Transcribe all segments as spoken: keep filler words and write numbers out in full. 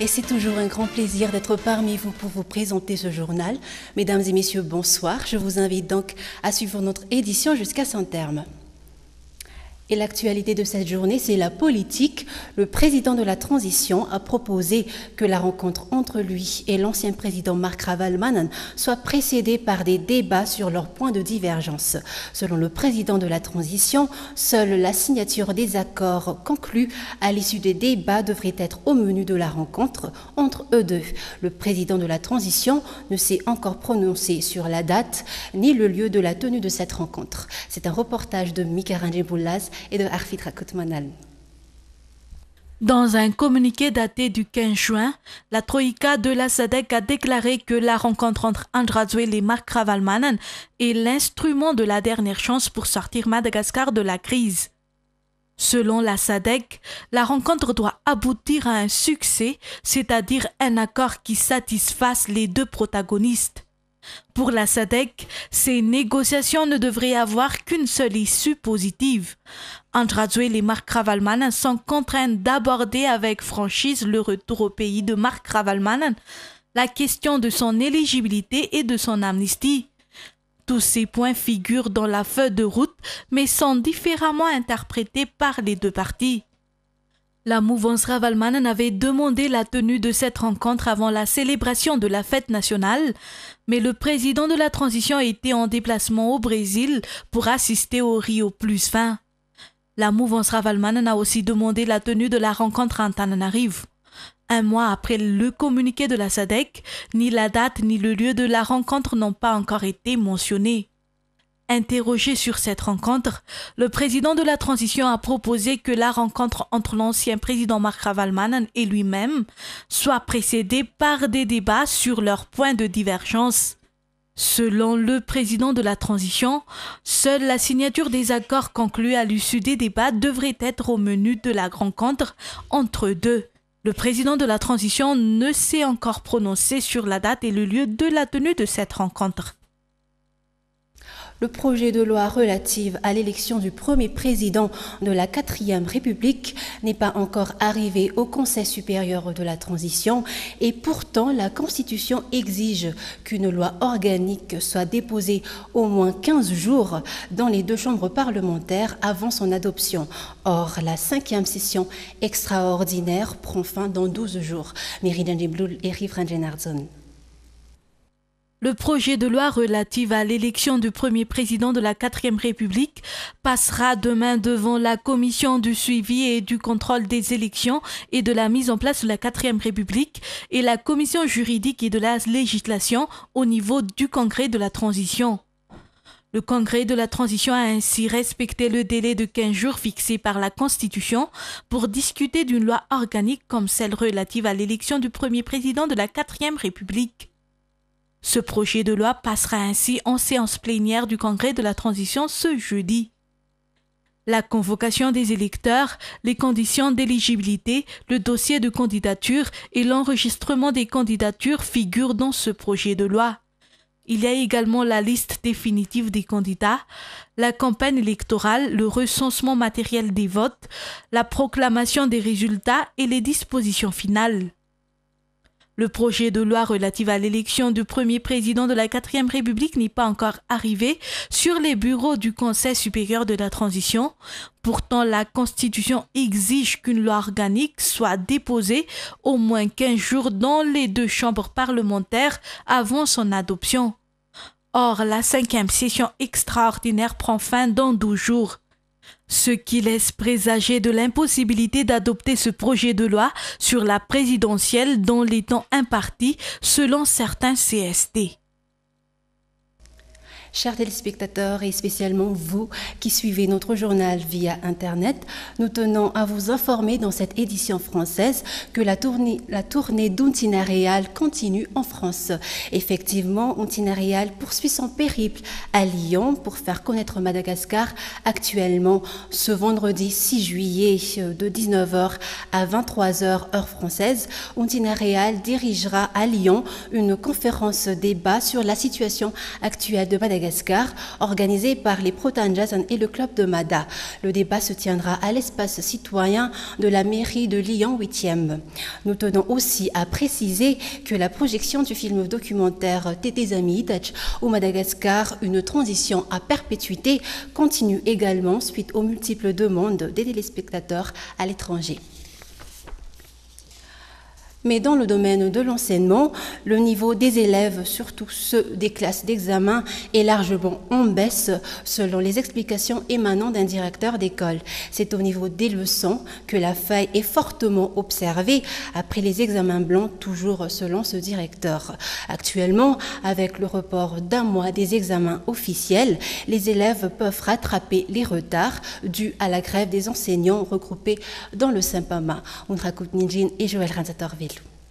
Et c'est toujours un grand plaisir d'être parmi vous pour vous présenter ce journal. Mesdames et messieurs, bonsoir. Je vous invite donc à suivre notre édition jusqu'à son terme. Et l'actualité de cette journée, c'est la politique. Le président de la transition a proposé que la rencontre entre lui et l'ancien président Marc Ravalomanana soit précédée par des débats sur leurs points de divergence. Selon le président de la transition, seule la signature des accords conclus à l'issue des débats devrait être au menu de la rencontre entre eux deux. Le président de la transition ne s'est encore prononcé sur la date ni le lieu de la tenue de cette rencontre. C'est un reportage de Mika Ranjeboulaz et de Arfitra Koutmanal. Dans un communiqué daté du quinze juin, la Troïka de la SADC a déclaré que la rencontre entre Andrazoel et Marc Ravalomanana est l'instrument de la dernière chance pour sortir Madagascar de la crise. Selon la SADC, la rencontre doit aboutir à un succès, c'est-à-dire un accord qui satisfasse les deux protagonistes. Pour la SADC, ces négociations ne devraient avoir qu'une seule issue positive. Andrazoel et Marc Ravalomanana sont contraints d'aborder avec franchise le retour au pays de Marc Ravalomanana, la question de son éligibilité et de son amnistie. Tous ces points figurent dans la feuille de route, mais sont différemment interprétés par les deux parties. La mouvance Ravalomanana avait demandé la tenue de cette rencontre avant la célébration de la fête nationale, mais le président de la transition était en déplacement au Brésil pour assister au Rio plus vingt. La mouvance Ravalomanana a aussi demandé la tenue de la rencontre à Antananarivo. Un mois après le communiqué de la SADC, ni la date ni le lieu de la rencontre n'ont pas encore été mentionnés. Interrogé sur cette rencontre, le président de la transition a proposé que la rencontre entre l'ancien président Marc Ravalomanana et lui-même soit précédée par des débats sur leurs points de divergence. Selon le président de la transition, seule la signature des accords conclus à l'issue des débats devrait être au menu de la rencontre entre eux deux. Le président de la transition ne s'est encore prononcé sur la date et le lieu de la tenue de cette rencontre. Le projet de loi relative à l'élection du premier président de la quatrième République n'est pas encore arrivé au Conseil supérieur de la transition et pourtant la Constitution exige qu'une loi organique soit déposée au moins quinze jours dans les deux chambres parlementaires avant son adoption. Or, la cinquième session extraordinaire prend fin dans douze jours. Meridan Djebloul et Rifran Jenardson. Le projet de loi relatif à l'élection du premier président de la quatrième République passera demain devant la Commission du suivi et du contrôle des élections et de la mise en place de la quatrième République et la Commission juridique et de la législation au niveau du Congrès de la transition. Le Congrès de la transition a ainsi respecté le délai de quinze jours fixé par la Constitution pour discuter d'une loi organique comme celle relative à l'élection du premier président de la quatrième République. Ce projet de loi passera ainsi en séance plénière du Congrès de la transition ce jeudi. La convocation des électeurs, les conditions d'éligibilité, le dossier de candidature et l'enregistrement des candidatures figurent dans ce projet de loi. Il y a également la liste définitive des candidats, la campagne électorale, le recensement matériel des votes, la proclamation des résultats et les dispositions finales. Le projet de loi relatif à l'élection du premier président de la quatrième République n'est pas encore arrivé sur les bureaux du Conseil supérieur de la transition. Pourtant, la Constitution exige qu'une loi organique soit déposée au moins quinze jours dans les deux chambres parlementaires avant son adoption. Or, la cinquième session extraordinaire prend fin dans douze jours. Ce qui laisse présager de l'impossibilité d'adopter ce projet de loi sur la présidentielle dans les temps impartis selon certains C S T. Chers téléspectateurs et spécialement vous qui suivez notre journal via Internet, nous tenons à vous informer dans cette édition française que la tournée, la tournée d'Untina Real continue en France. Effectivement, Untina Real poursuit son périple à Lyon pour faire connaître Madagascar. Actuellement, ce vendredi six juillet de dix-neuf heures à vingt-trois heures heure française, Untina Real dirigera à Lyon une conférence débat sur la situation actuelle de Madagascar Madagascar, organisé par les Protanjasan et le club de Mada. Le débat se tiendra à l'espace citoyen de la mairie de Lyon huitième. Nous tenons aussi à préciser que la projection du film documentaire Tetezami Itachi au Madagascar, une transition à perpétuité, continue également suite aux multiples demandes des téléspectateurs à l'étranger. Mais dans le domaine de l'enseignement, le niveau des élèves, surtout ceux des classes d'examen, est largement en baisse selon les explications émanant d'un directeur d'école. C'est au niveau des leçons que la faille est fortement observée après les examens blancs, toujours selon ce directeur. Actuellement, avec le report d'un mois des examens officiels, les élèves peuvent rattraper les retards dus à la grève des enseignants regroupés dans le Saint-Pama. Undrakut Ninjin et Joël Ranzatorville.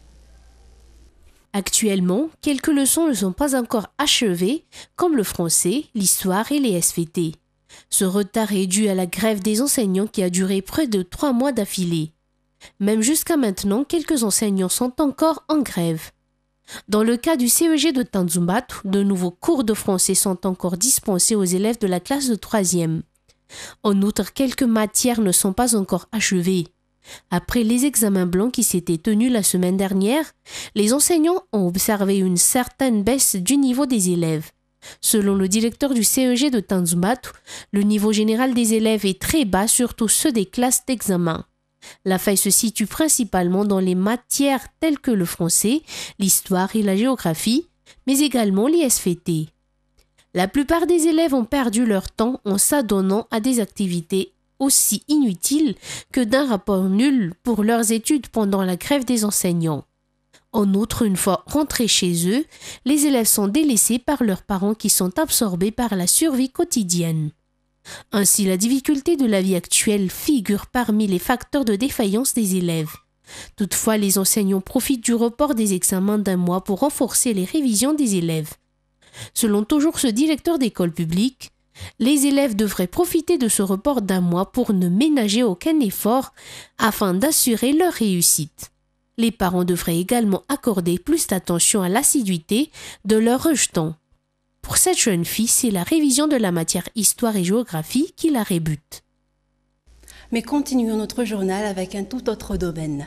Actuellement, quelques leçons ne sont pas encore achevées, comme le français, l'histoire et les S V T. Ce retard est dû à la grève des enseignants qui a duré près de trois mois d'affilée. Même jusqu'à maintenant, quelques enseignants sont encore en grève. Dans le cas du C E G de Tanzumbato, de nouveaux cours de français sont encore dispensés aux élèves de la classe de troisième. En outre, quelques matières ne sont pas encore achevées. Après les examens blancs qui s'étaient tenus la semaine dernière, les enseignants ont observé une certaine baisse du niveau des élèves. Selon le directeur du C E G de Tanzumbato, le niveau général des élèves est très bas, surtout ceux des classes d'examen. La faille se situe principalement dans les matières telles que le français, l'histoire et la géographie, mais également les S V T. La plupart des élèves ont perdu leur temps en s'adonnant à des activités aussi inutiles que d'un rapport nul pour leurs études pendant la grève des enseignants. En outre, une fois rentrés chez eux, les élèves sont délaissés par leurs parents qui sont absorbés par la survie quotidienne. Ainsi, la difficulté de la vie actuelle figure parmi les facteurs de défaillance des élèves. Toutefois, les enseignants profitent du report des examens d'un mois pour renforcer les révisions des élèves. Selon toujours ce directeur d'école publique, les élèves devraient profiter de ce report d'un mois pour ne ménager aucun effort afin d'assurer leur réussite. Les parents devraient également accorder plus d'attention à l'assiduité de leurs rejetons. Pour cette jeune fille, c'est la révision de la matière histoire et géographie qui la rébute. Mais continuons notre journal avec un tout autre domaine.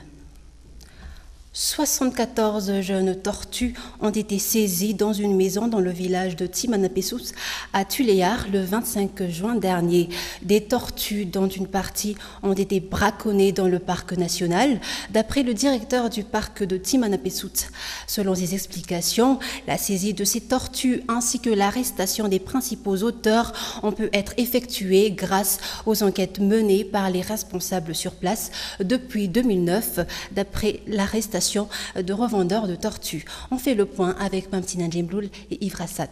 soixante-quatorze jeunes tortues ont été saisies dans une maison dans le village de Timanapessout à Tuléar le vingt-cinq juin dernier. Des tortues dont une partie ont été braconnées dans le parc national, d'après le directeur du parc de Timanapessout. Selon ses explications, la saisie de ces tortues ainsi que l'arrestation des principaux auteurs ont pu être effectuées grâce aux enquêtes menées par les responsables sur place depuis deux mille neuf, d'après l'arrestation de revendeurs de tortues. On fait le point avec Mamtina Djembloul et Yves Rassat.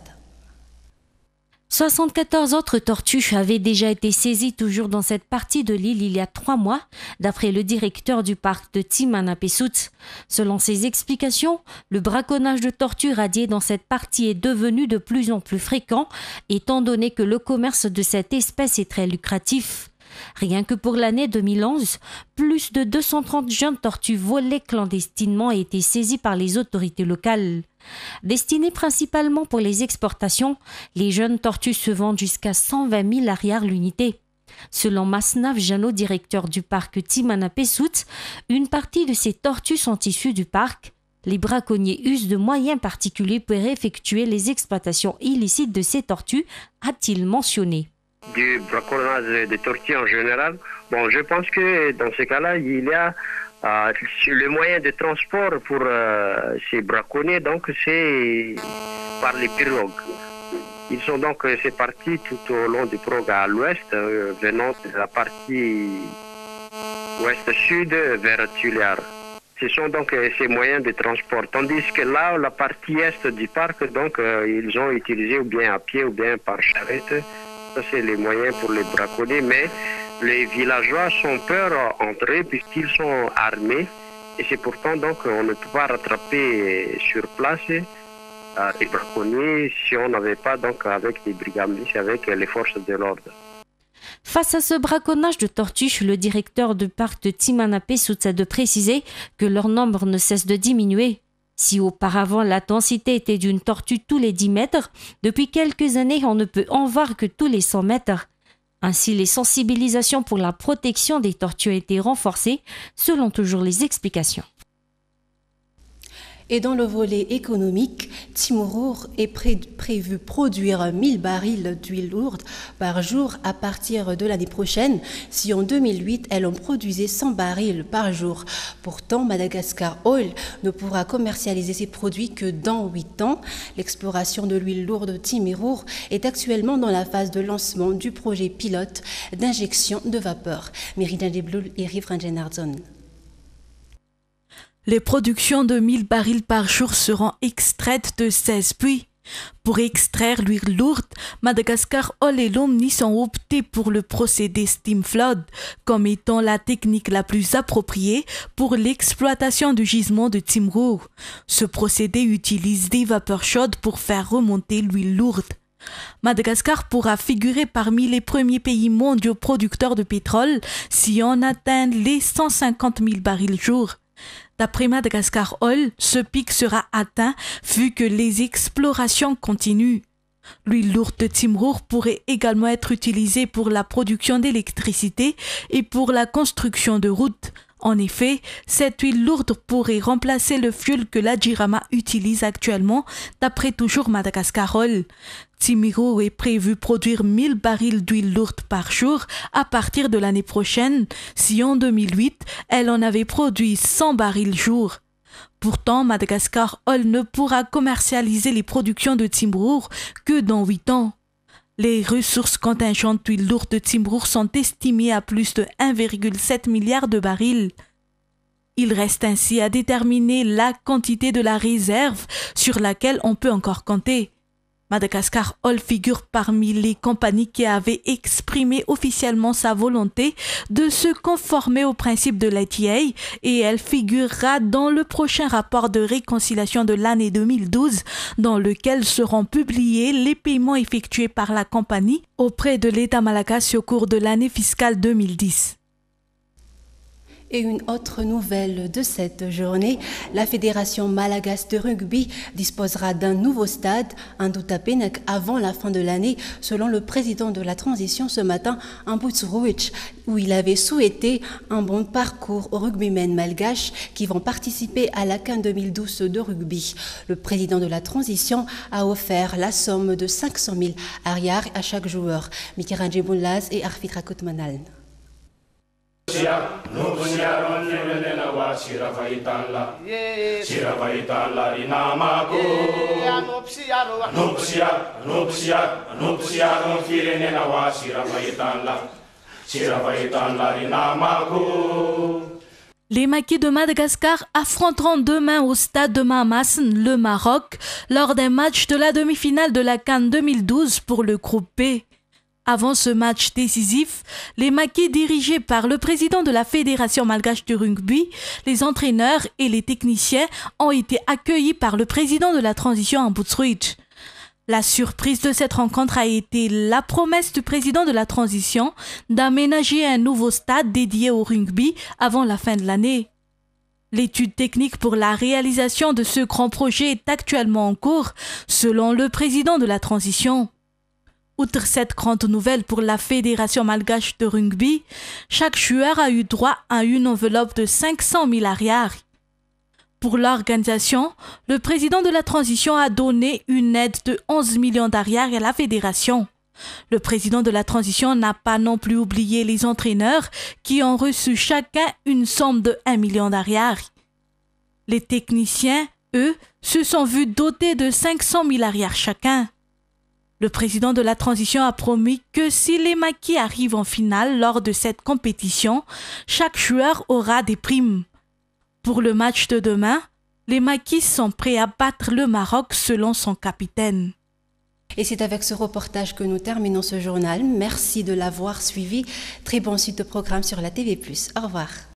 soixante-quatorze autres tortues avaient déjà été saisies toujours dans cette partie de l'île il y a trois mois, d'après le directeur du parc de Timanapessout. Selon ses explications, le braconnage de tortues radiées dans cette partie est devenu de plus en plus fréquent, étant donné que le commerce de cette espèce est très lucratif. Rien que pour l'année deux mille onze, plus de deux cent trente jeunes tortues volées clandestinement ont été saisies par les autorités locales. Destinées principalement pour les exportations, les jeunes tortues se vendent jusqu'à cent vingt mille arrières l'unité. Selon Masnav Jano, directeur du parc Timanapessout, une partie de ces tortues sont issues du parc. Les braconniers usent de moyens particuliers pour effectuer les exploitations illicites de ces tortues, a-t-il mentionné. Du braconnage des tortues en général. Bon, je pense que dans ce cas-là, il y a euh, le moyen de transport pour euh, ces braconniers, donc c'est par les pirogues. Ils sont donc, c'est parti tout au long du pirogue à l'ouest, euh, venant de la partie ouest-sud vers Tuléar. Ce sont donc euh, ces moyens de transport. Tandis que là, la partie est du parc, donc euh, ils ont utilisé ou bien à pied ou bien par charrette. Ça, c'est les moyens pour les braconner, mais les villageois sont peur d'entrer puisqu'ils sont armés. Et c'est pourtant donc on ne peut pas rattraper sur place euh, les braconniers si on n'avait pas donc avec des brigandistes, avec les forces de l'ordre. Face à ce braconnage de tortues, le directeur du parc de Timanapessout a de préciser que leur nombre ne cesse de diminuer. Si auparavant la densité était d'une tortue tous les dix mètres, depuis quelques années on ne peut en voir que tous les cent mètres. Ainsi, les sensibilisations pour la protection des tortues ont été renforcées, selon toujours les explications. Et dans le volet économique, Timourou est pré prévu produire mille barils d'huile lourde par jour à partir de l'année prochaine, si en deux mille huit, elle en produisait cent barils par jour. Pourtant, Madagascar Oil ne pourra commercialiser ses produits que dans huit ans. L'exploration de l'huile lourde de Timourou est actuellement dans la phase de lancement du projet pilote d'injection de vapeur. Meridian Deblul et Rivran Genardson. Les productions de mille barils par jour seront extraites de seize puits. Pour extraire l'huile lourde, Madagascar Oil et l'Omnis ont opté pour le procédé steam flood comme étant la technique la plus appropriée pour l'exploitation du gisement de Timourou. Ce procédé utilise des vapeurs chaudes pour faire remonter l'huile lourde. Madagascar pourra figurer parmi les premiers pays mondiaux producteurs de pétrole si on atteint les cent cinquante mille barils jour. D'après Madagascar Oil, ce pic sera atteint vu que les explorations continuent. L'huile lourde de Timourou pourrait également être utilisée pour la production d'électricité et pour la construction de routes. En effet, cette huile lourde pourrait remplacer le fioul que la Jirama utilise actuellement, d'après toujours Madagascar Oil. Timourou est prévu produire mille barils d'huile lourde par jour à partir de l'année prochaine, si en deux mille huit, elle en avait produit cent barils jour. Pourtant, Madagascar Oil ne pourra commercialiser les productions de Timourou que dans huit ans. Les ressources contingentes d'huile lourde de Timourou sont estimées à plus de un virgule sept milliard de barils. Il reste ainsi à déterminer la quantité de la réserve sur laquelle on peut encore compter. Madagascar Oil figure parmi les compagnies qui avaient exprimé officiellement sa volonté de se conformer au principe de l'A T A et elle figurera dans le prochain rapport de réconciliation de l'année deux mille douze dans lequel seront publiés les paiements effectués par la compagnie auprès de l'État malagasy au cours de l'année fiscale deux mille dix. Et une autre nouvelle de cette journée, la Fédération malgache de rugby disposera d'un nouveau stade, un Doutapenek, avant la fin de l'année, selon le président de la transition ce matin, Ambutz Rouich, où il avait souhaité un bon parcours aux rugbymen malgaches qui vont participer à la CAN deux mille douze de rugby. Le président de la transition a offert la somme de cinq cent mille ariars à chaque joueur. Mikiran Djibounlaz et Arfit Rakotmanal. Les Maquis de Madagascar affronteront demain au stade de Mahamassen le Maroc lors d'un match de la demi-finale de la CAN deux mille douze pour le groupe B. Avant ce match décisif, les Maquis dirigés par le président de la Fédération malgache de rugby, les entraîneurs et les techniciens ont été accueillis par le président de la transition Ambutz Rouich. La surprise de cette rencontre a été la promesse du président de la transition d'aménager un nouveau stade dédié au rugby avant la fin de l'année. L'étude technique pour la réalisation de ce grand projet est actuellement en cours, selon le président de la transition. Outre cette grande nouvelle pour la Fédération malgache de rugby, chaque joueur a eu droit à une enveloppe de cinq cent mille ariars. Pour l'organisation, le président de la transition a donné une aide de onze millions d'ariars à la fédération. Le président de la transition n'a pas non plus oublié les entraîneurs qui ont reçu chacun une somme de un million d'ariars. Les techniciens, eux, se sont vus dotés de cinq cent mille ariars chacun. Le président de la transition a promis que si les Maquis arrivent en finale lors de cette compétition, chaque joueur aura des primes. Pour le match de demain, les Maquis sont prêts à battre le Maroc selon son capitaine. Et c'est avec ce reportage que nous terminons ce journal. Merci de l'avoir suivi. Très bonne suite de programme sur la T V plus. Au revoir.